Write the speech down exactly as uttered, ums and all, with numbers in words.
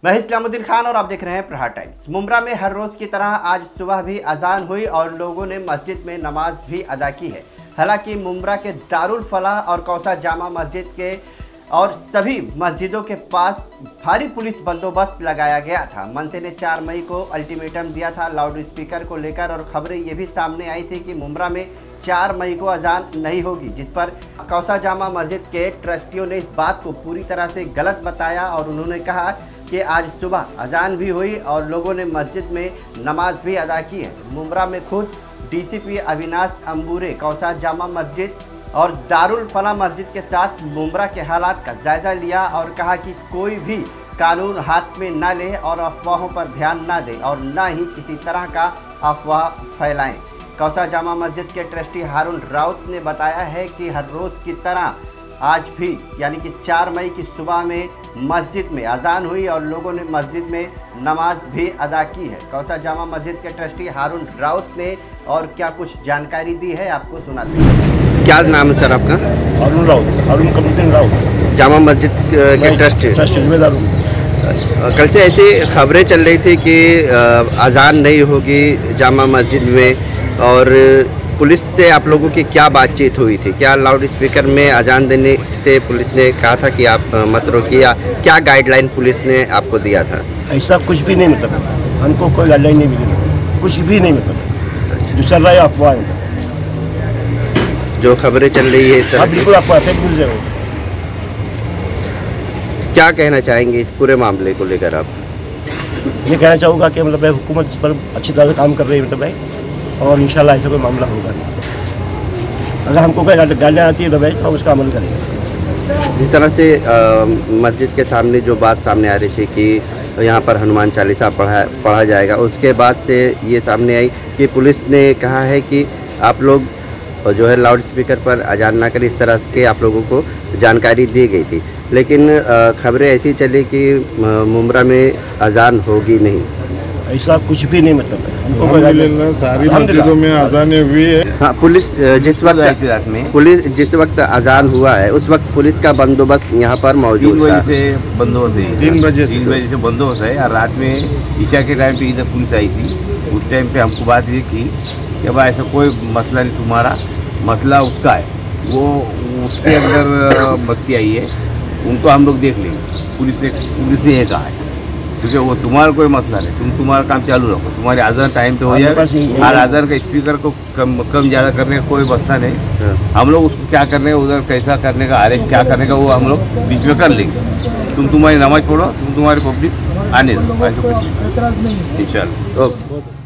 मैं इस्लामुद्दीन खान और आप देख रहे हैं प्रहार टाइम्स। मुमरा में हर रोज़ की तरह आज सुबह भी अजान हुई और लोगों ने मस्जिद में नमाज भी अदा की है। हालांकि मुमरा के दारुल फलाह और कौसा जामा मस्जिद के और सभी मस्जिदों के पास भारी पुलिस बंदोबस्त लगाया गया था। मनसे ने चार मई को अल्टीमेटम दिया था लाउड स्पीकर को लेकर और खबरें ये भी सामने आई थी कि मुमरा में चार मई को अजान नहीं होगी, जिस पर कौसा जामा मस्जिद के ट्रस्टियों ने इस बात को पूरी तरह से गलत बताया और उन्होंने कहा कि आज सुबह अजान भी हुई और लोगों ने मस्जिद में नमाज भी अदा की है। मुमरा में खुद डीसीपी अविनाश अंबुरे कौसा जामा मस्जिद और दारुल फलाह मस्जिद के साथ मुमरा के हालात का जायजा लिया और कहा कि कोई भी कानून हाथ में ना ले और अफवाहों पर ध्यान ना दे और ना ही किसी तरह का अफवाह फैलाएं। कौसा जामा मस्जिद के ट्रस्टी हारून राउत ने बताया है कि हर रोज़ की तरह आज भी यानी कि चार मई की सुबह में मस्जिद में अजान हुई और लोगों ने मस्जिद में नमाज भी अदा की है। कौसा जामा मस्जिद के ट्रस्टी हारून राउत ने और क्या कुछ जानकारी दी है आपको सुनाते हैं। क्या नाम है सर आपका? हारून राउत, हारून कमरुद्दीन राउत, जामा मस्जिद के ट्रस्टी। ट्रस्टी जिम्मेदार। कल से ऐसी खबरें चल रही थी कि अजान नहीं होगी जामा मस्जिद में और पुलिस से आप लोगों की क्या बातचीत हुई थी? क्या लाउड स्पीकर में अजान देने से पुलिस ने कहा था कि आप मत रोकिए या क्या गाइडलाइन पुलिस ने आपको दिया था? ऐसा कुछ भी नहीं, मतलब हमको कोई गाइडलाइन नहीं मिली, कुछ भी नहीं, मतलब जो चल रहा है अफवाह है, जो खबरें चल रही है इस तरह बिल्कुल अफवाह फेक न्यूज़ है। क्या कहना चाहेंगे इस पूरे मामले को लेकर आप? ये कहना चाहूँगा कि मतलब हुकूमत पर अच्छी तरह से काम कर रही है, मतलब है और इंशाल्लाह ऐसा कोई मामला होगा नहीं। अगर हमको कोई गाइडलाइन आती है तो भाई हम उसका अमल करेंगे। जिस तरह से मस्जिद के सामने जो बात सामने आ रही थी कि यहाँ पर हनुमान चालीसा पढ़ा पढ़ा जाएगा, उसके बाद से ये सामने आई कि पुलिस ने कहा है कि आप लोग जो है लाउड स्पीकर पर अजान ना करें, इस तरह के आप लोगों को जानकारी दी गई थी। लेकिन खबरें ऐसी चली कि मुमरा में अजान होगी नहीं। ऐसा कुछ भी नहीं, मतलब हमको सारी मस्जिदों में अजान हुई है। हाँ, पुलिस जिस वक्त रात में पुलिस जिस वक्त अजान हुआ है उस वक्त पुलिस का बंदोबस्त यहाँ पर मौजूद तीन बजे से बंदोबस्त है। तीन बजे तीन बजे से बंदोबस्त है और रात में ईशा के टाइम पे इधर पुलिस आई थी। उस टाइम पे हमको बात ये की कि भाई ऐसा कोई मसला नहीं, तुम्हारा मसला उसका है, वो उसके अंदर बस्ती आई है, उनको हम लोग देख लेंगे। पुलिस ने पुलिस ने ये कहा है क्योंकि वो तुम्हारा कोई मसला नहीं, तुम तुम्हारा काम चालू रखो, तुम्हारे आज़ान टाइम पे हो जाएगा। हर आज़ान का स्पीकर को कम कम ज़्यादा करने का कोई मसला नहीं। हम लोग उसको क्या करने का, उधर कैसा करने का, अरेस्ट क्या करने का, वो हम लोग बीच में कर लेंगे। तुम तुम्हारी नमाज पढ़ो, तुम तुम्हारी पब्लिक आने दो, ऐसा कुछ नहीं। इंशाल्लाह।